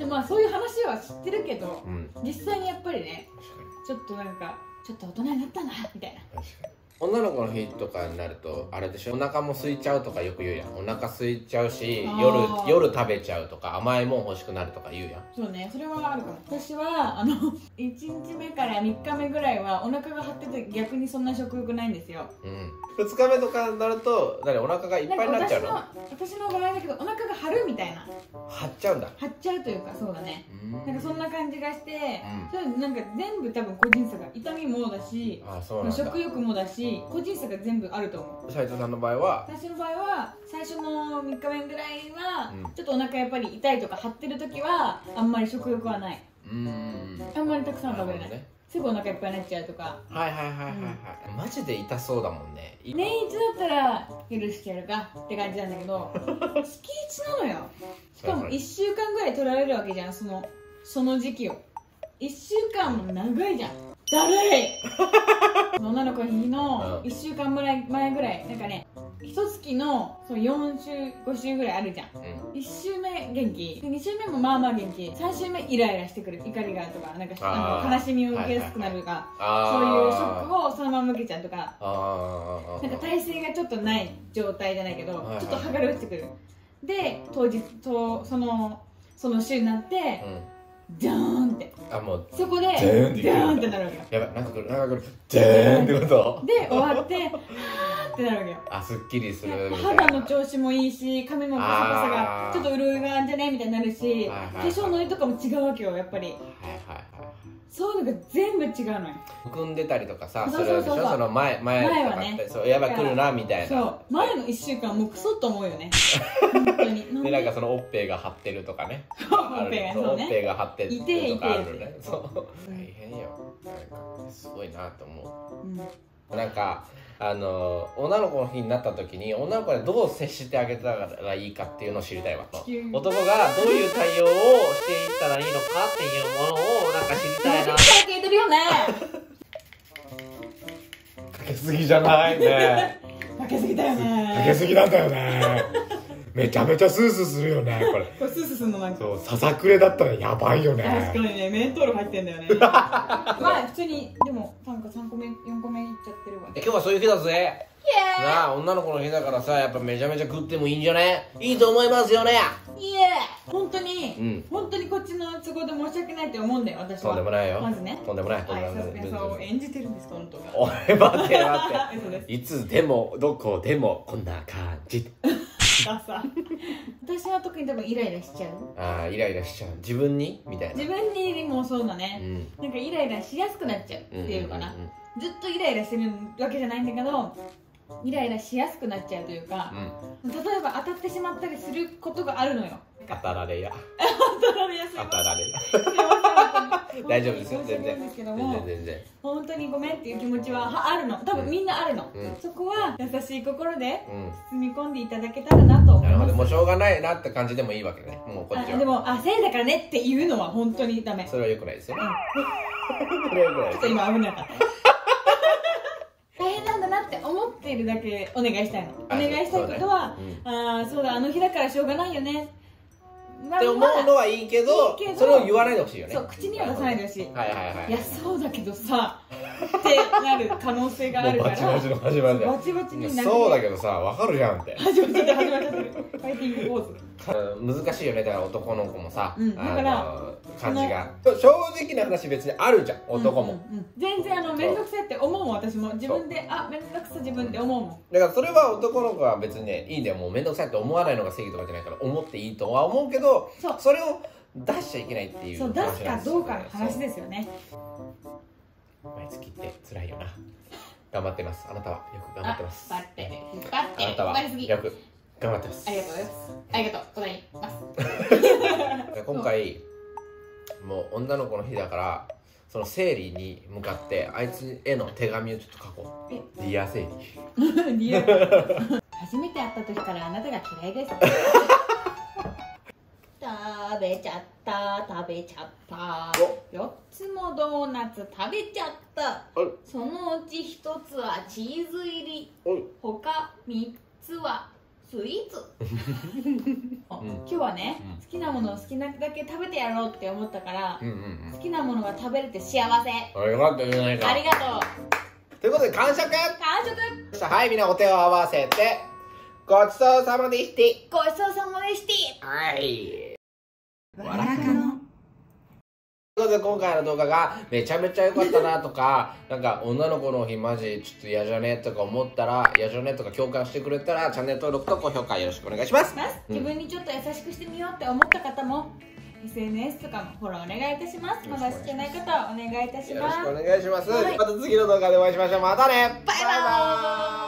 でまあそういう話は知ってるけど、実際にやっぱりねちょっとなんかちょっと大人になったなみたいな。 確かに女の子の日とかになるとあれでしょ、お腹も空いちゃうとかよく言うやん。お腹空いちゃうし夜食べちゃうとか甘いもん欲しくなるとか言うやん。 そうね、それはあるかも。私は1日目から3日目ぐらいはお腹が張ってて逆にそんな食欲ないんですよ。 2日目とかになるとお腹がいっぱいになっちゃうの？ 私の場合だけどお腹が張るみたいな。 張っちゃうんだ。 張っちゃうというか、そうだね、なんかそんな感じがして、それなんか全部多分個人差が、痛みもだし食欲もだし個人差が全部あると思う。 斉藤さんの場合は？ 私の場合は最初の3日目ぐらいは、ちょっとお腹やっぱり痛いとか張ってる時はあんまり食欲はない。あんまりたくさん食べれない、すぐお腹いっぱいになっちゃうとか。 はいはいはいはいはい、マジで痛そうだもんね。 年一だったら許してやるかって感じなんだけど月一なのよ。しかも1週間ぐらい取られるわけじゃん、その時期を。1週間も長いじゃん。だるい女の子の日の1週間前ぐらい、なんかね、1月の4週5週ぐらいあるじゃん。1週目元気、2週目もまあまあ元気、3週目イライラしてくる、怒りがとか、なんか悲しみを受けやすくなるとか、そういうショックをそのまま受けちゃうとか、なんか体勢がちょっとない状態じゃないけど、ちょっと剥がれ落ちてくる。で当日その週になって、ジャーンって、そこでジャーンってなるわけよ。 やばい、なんか来るジャーンってことで終わってはーってなるわけよ。 すっきりするみたいな。 肌の調子もいいし、髪のパサパサがちょっと潤いがあるんじゃねみたいになるし、化粧のりとかも違うわけよ、やっぱり。そういうのが全部違うのよ。 むくんでたりとかさするでしょ、その前とかってそうやばい来るなみたいな。 そう前の1週間もうクソっと思うよね本当に。 でなんかそのおっぺが張ってるとかね、おっぺが張ってるとかあるね。そう大変よ。なんかすごいなと思う。なんか女の子の日になった時に女の子にどう接してあげたらいいかっていうのを知りたいわと。男がどういう対応をしていったらいいのかっていうものをなんか知りたいな。 聞いてるよねかけすぎじゃないね。 かけすぎだよね。 かけすぎなんだよね。めちゃめちゃスースーするよねこれ。 これスースーするのなんか。 そうささくれだったらやばいよね。 確かにね、メントール入ってんだよねまあ普通にでもなんか3個目4個目いっちゃってるわ。 今日はそういう日だぜ。なあ女の子の日だからさ、やっぱめちゃめちゃ食ってもいいんじゃね？いいと思いますよね。 いえ本当にこっちの都合で申し訳ないって思うんだよ私は。 とんでもないよ。 まずね、 とんでもない。 そう演じてるんです本当が。 おい待っていつでもどこでもこんな感じ。 私は特に多分イライラしちゃう。 イライラしちゃう。自分にみたいな。 自分にもそうだね、なんかイライラしやすくなっちゃうっていうのかな。ずっとイライラしてるわけじゃないんだけどイライラしやすくなっちゃうというか、例えば当たってしまったりすることがあるのよ。 当たられや当たられやすい。 当たられや大丈夫ですよ、全然本当にごめんっていう気持ちはあるの。多分みんなあるの、そこは優しい心で包み込んでいただけたらなと思います。 なるほど、もうしょうがないなって感じでもいいわけね。もうこっちはでもせいだからねっていうのは本当にダメ。 それは良くないですよね。 ちょっと今危なかった大変なんだなって思っているだけお願いしたいの。お願いしたいことは、そうだ、あの日だからしょうがないよねって思うのはいいけど、それを言わないでほしいよね。 そう、口には出さないでほしい。 はいはいはい。 いや、そうだけどさってなる可能性があるから、 バチバチの始まりでバチバチになる。 そうだけどさ、わかるじゃんって始まっちゃってるファイティングポーズ。 難しいよね、だから男の子もさ、だから感じが正直な話別にあるじゃん、男も。 全然面倒くさいって思うもん、私も自分で面倒くさ自分で思うもん。 だからそれは男の子は別にね、いいんだよ、もう面倒くさいって思わないのが正義とかじゃないから思っていいとは思うけど、それを出しちゃいけないっていう。 そう出すかどうかの話ですよね。 毎月って辛いよな。頑張ってます。あなたはよく頑張ってます。 あなたはよく頑張ってます。 ありがとうございます。ありがとうございます。 今回もう女の子の日だから、その生理に向かってあいつへの手紙をちょっと書こう。ディア生理。 ディア初めて会った時からあなたが嫌いです。食べちゃった食べちゃった。4つもドーナツ食べちゃった。そのうち1つはチーズ入り、他3つはスイーツ。 今日はね、好きなものを好きなだけ食べてやろうって思ったから、好きなものが食べれて幸せ。 ありがとうじゃないか。 ありがとう。 ということで完食。はい、みんなお手を合わせてごちそうさまでして。 ごちそうさまでして。 はい。 わらかの。 ということで今回の動画がめちゃめちゃ良かったなとか、なんか女の子の日マジちょっと嫌じゃねとか思ったら、嫌じゃねとか共感してくれたらチャンネル登録と高評価よろしくお願いします。 自分にちょっと優しくしてみようって思った方も SNS とかもフォローお願いいたします。まだしてない方はお願いいたします。 よろしくお願いします。また次の動画でお会いしましょう。またね。 バイバーイ。